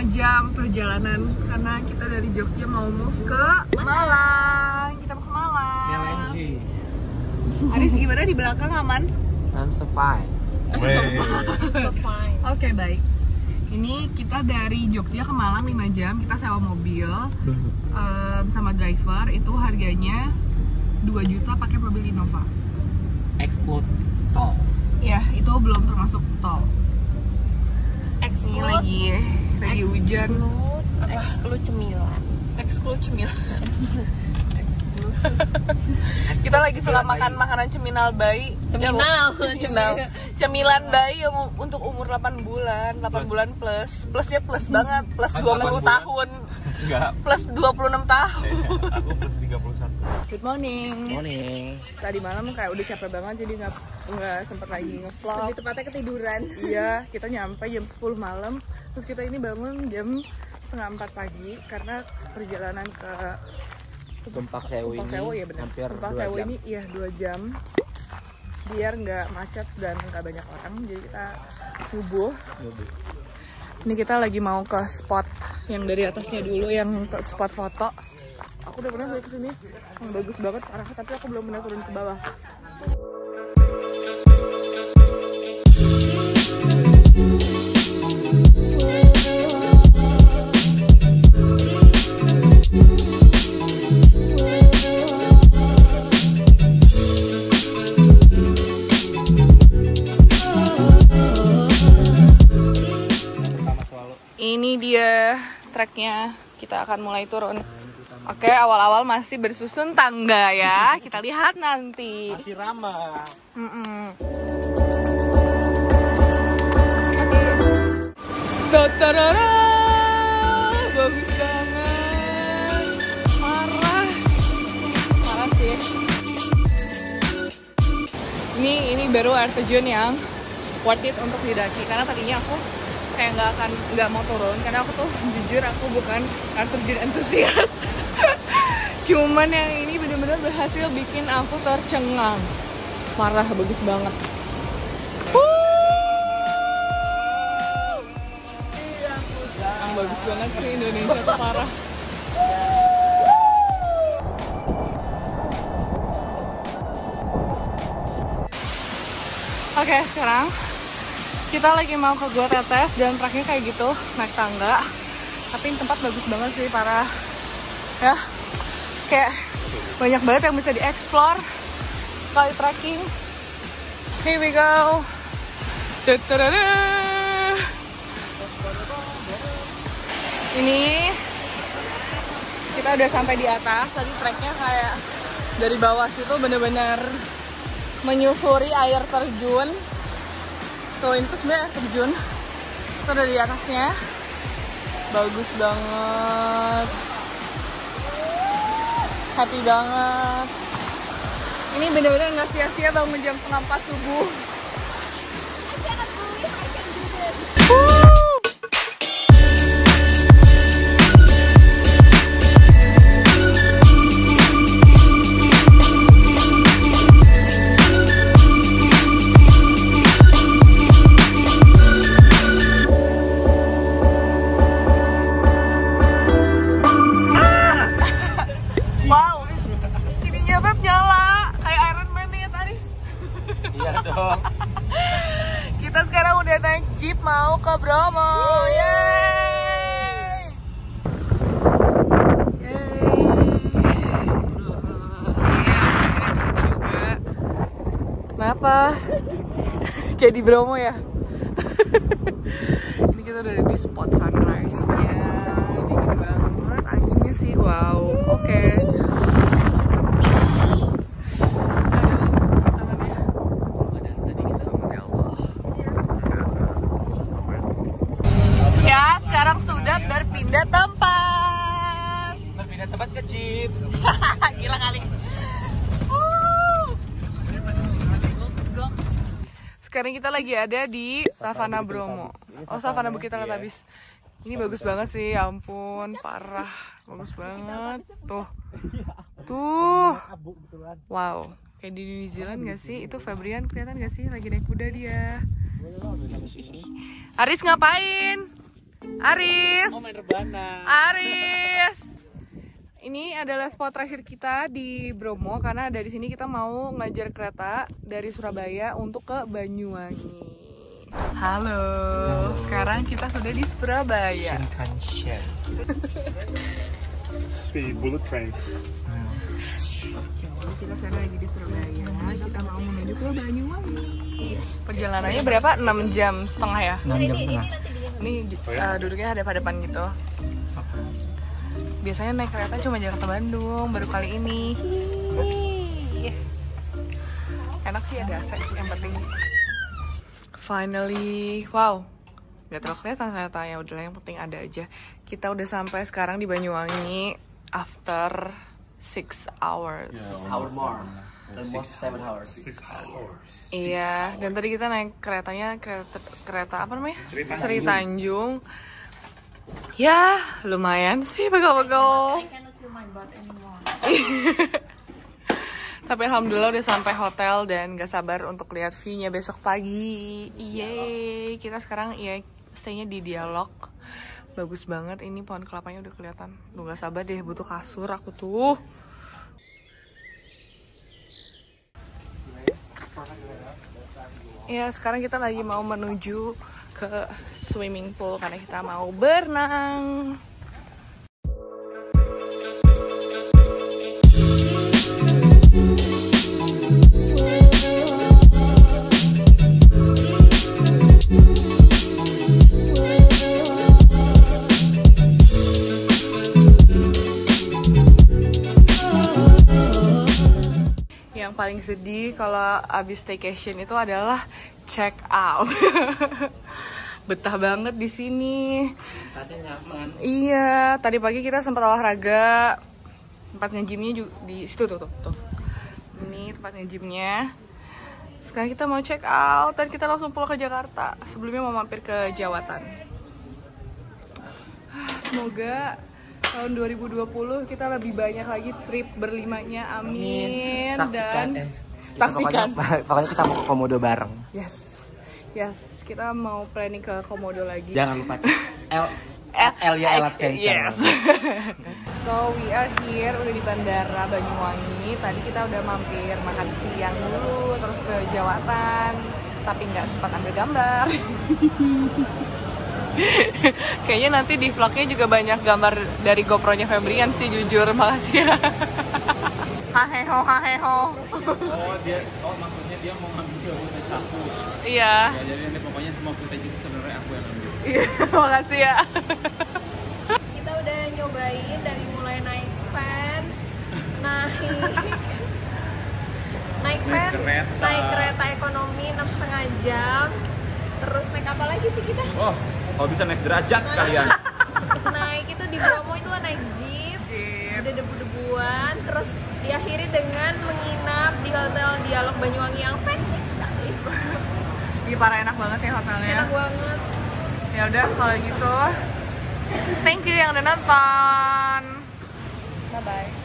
jam perjalanan karena kita dari Jogja mau move ke Malang. Kita mau ke Malang. LNG. Aris gimana di belakang, aman? I'm so fine. So fine. Oke, baik. Ini kita dari Jogja ke Malang 5 jam. Kita sewa mobil sama driver. Itu harganya 2 juta pakai mobil Innova. Exclude tol. Ya, itu belum termasuk tol. Ini lagi hujan. Exclude cemilan. Exclude cemilan. Kita lagi suka makan makanan cemilan bayi. Cemilan bayi yang untuk umur 8 bulan. 8 bulan plus. Plusnya plus banget. Plus 20 tahun. Enggak. Plus 26 tahun. Aku plus 31. Good morning. Morning. Tadi malam kayak udah capek banget jadi nggak sempet lagi ngevlog. Lebih tepatnya ketiduran. Iya, kita nyampe jam 10 malam. Terus kita ini bangun jam setengah 4 pagi karena perjalanan ke Tumpak Sewu ini ya benar. hampir Tumpak 2 Sewu jam. ini iya 2 jam. Biar nggak macet dan nggak banyak orang, jadi kita hubung. Ini kita lagi mau ke spot yang dari atasnya dulu, yang ke spot foto. Aku udah pernah ke sini, yang bagus banget parah, tapi aku belum pernah turun ke bawah. Ini dia treknya, kita akan mulai turun. Oke, awal-awal masih bersusun tangga ya, kita lihat nanti. Masih ramah. Tatarara, bagus banget, parah sih. Ini baru air terjun yang worth it untuk didaki, karena tadinya aku kayak nggak mau turun karena aku tuh jujur aku bukan air terjun entusias. Cuman yang ini benar-benar berhasil bikin aku tercengang. Parah, bagus banget. Yang bagus banget sih Indonesia tuh parah. Oke, sekarang kita lagi mau ke Gua Tetes dan treknya kayak gitu, naik tangga. Tapi ini tempat bagus banget sih, parah. Ya, kayak banyak banget yang bisa dieksplor sekali trekking. Here we go. Ini kita udah sampai di atas. Tadi treknya kayak dari bawah situ bener-bener menyusuri air terjun. Tuh, ini tuh sebenarnya air terjun. Itu udah di atasnya. Bagus banget. Happy banget. Ini bener-bener nggak sia-sia bangun jam 3:30 subuh. Kita sekarang udah naik jeep mau ke Bromo. Yeay. Kenapa? Kayak di Bromo ya? Ini kita udah di spot sunrise-nya. Dingin banget, anginnya sih wow. Oke. Ya, sekarang sudah berpindah tempat. Berpindah tempat ke jeep. Gila kali. Sekarang kita lagi ada di Savana Bromo. Oh, Savana Bukit Teletabis. Ini bagus banget sih, ya ampun, parah. Bagus banget. Tuh. Tuh. Wow. Kayak di New Zealand gak sih? Itu Febrian kelihatan gak sih? Lagi naik kuda dia. Aris ngapain? Aris. Mau main rebana. Aris. Ini adalah spot terakhir kita di Bromo karena dari sini kita mau ngajar kereta dari Surabaya untuk ke Banyuwangi. Halo. Sekarang kita sudah di Surabaya. Shinkansen. Speed bullet train. Jadi kita sekarang lagi di Surabaya. Kita mau menuju ke Banyuwangi. Perjalanannya berapa? 6 jam setengah ya? 6 jam setengah. Ini duduknya hadap-hadapan gitu. Biasanya naik kereta cuma Jakarta Bandung, baru kali ini. Enak sih ada AC, yang penting. Finally, wow. Gak terlalu kelihatan ternyata, ya udahlah yang penting ada aja. Kita udah sampai sekarang di Banyuwangi after 6 hours. Hour more. Almost 7 hours. 6 hours. Iya, dan tadi kita naik keretanya kereta apa namanya? Sri Tanjung. Ya, lumayan sih pegel-pegel. Tapi alhamdulillah udah sampai hotel dan gak sabar untuk lihat view-nya besok pagi. Yeay, kita sekarang stay-nya di Dialog. Bagus banget, ini pohon kelapanya udah kelihatan. Duh, gak sabar deh, butuh kasur aku tuh. Ya, sekarang kita lagi mau menuju ke swimming pool karena kita mau berenang. Yang paling sedih kalau abis staycation itu adalah check out. Betah banget di sini. Tadi nyaman. Iya, tadi pagi kita sempat olahraga. Tempat nge-gymnya juga di situ tuh. Ini tempat nge-gymnya. Sekarang kita mau check out dan kita langsung pulang ke Jakarta. Sebelumnya mau mampir ke Jawatan. Semoga tahun 2020 kita lebih banyak lagi trip berlimanya. Amin. Dan saksikan. Pokoknya kita mau ke Komodo bareng. Yes, kita mau planning ke Komodo lagi. Jangan lupa cek Elia Adventure. Yes. So we are here, udah di Bandara Banyuwangi. Tadi kita udah mampir makan siang dulu, terus ke Jawatan, tapi nggak sempat ambil gambar. Kayaknya nanti di vlognya juga banyak gambar dari GoPro-nya Febrian sih, jujur. Makasih ya. Haheho. Maksudnya dia mau ngambil footage aku. Iya. Ya, jadi nanti pokoknya semua footage itu sebenarnya aku yang ambil. Iya, makasih ya. Kita udah nyobain dari mulai naik van, naik kereta ekonomi 6,5 jam. Terus naik apa lagi sih kita? Oh, kalau bisa naik derajat sekalian. Naik itu di Bromo itu naik jeep, ada debu-debuan, terus diakhiri dengan menginap di hotel Dialog Banyuwangi yang fancy sekali. Iya, parah enak banget ya hotelnya. Enak banget. Ya udah kalau gitu, thank you yang udah nonton. Bye bye.